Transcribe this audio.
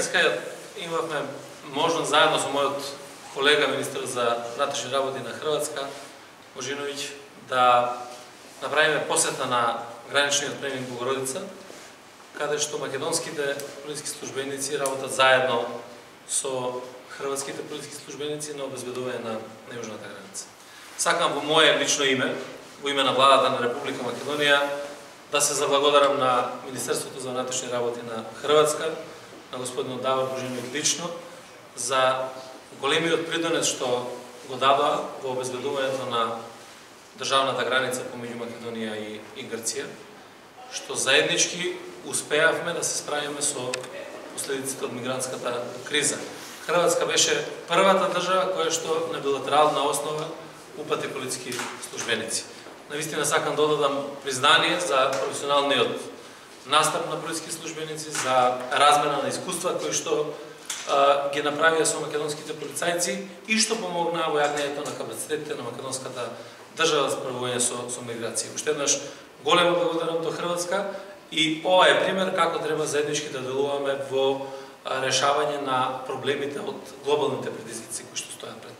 Денеска имавме можност заедно со мојот колега министер за внатрешни работи на Хрватска, Божиновиќ, да направиме посета на граничниот премин Богородица, каде што македонските полициски службеници работат заедно со хрватските полициски службеници на обезбедување на јужната граница. Сакам во моје лично име, во име на владата на Република Македонија, да се заблагодарам на Министерството за внатрешни работи на Хрватска, на господинот Давор Божиновиќ лично, за големиот придонес што го дадоа во обезбедувањето на државната граница помеѓу Македонија и Грција, што заеднички успеавме да се справиме со последиците од мигрантската криза. Хрватска беше првата држава која што на билатерална основа упати полициски службеници. Навистина сакам да додадам признание за професионалниот настап на полициски службеници, за размена на искуства кои што ги направија со македонските полицајци и што помогнаа во јагнењето на капацитетите на македонската држава за справување со миграција. Уште еднаш големо благодарам до Хрватска и ова е пример како треба заеднички да делуваме во решавање на проблемите од глобалните предизвици кои што стојат пред